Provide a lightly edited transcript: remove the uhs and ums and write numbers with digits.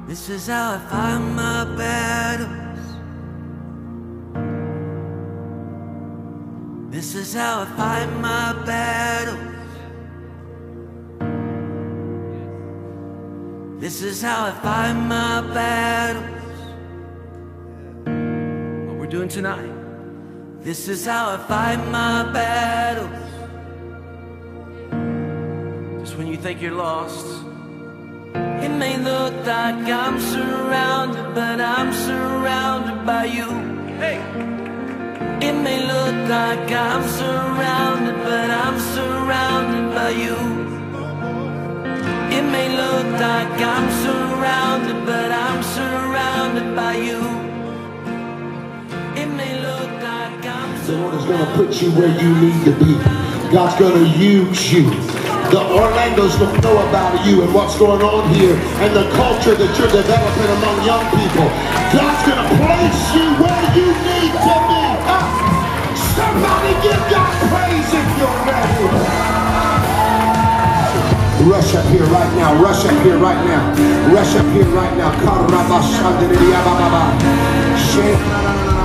This is how I fight my battles. This is how I fight my battles. This is how I fight my battles. What we're doing tonight. This is how I fight my battles. Just when you think you're lost, it may look like I'm surrounded, but I'm surrounded by you. Hey. It may look like I'm surrounded, but I'm surrounded by you. It may look like I'm surrounded, but I'm surrounded by you. It may look like I'm surrounded. The Lord is going to put you where you need to be. God's going to use you. The Orlandos will know about you and what's going on here and the culture that you're developing among young people. God's going to place you where you need to be. Somebody give God praise if you're ready. Rush up here right now. Rush up here right now. Rush up here right now.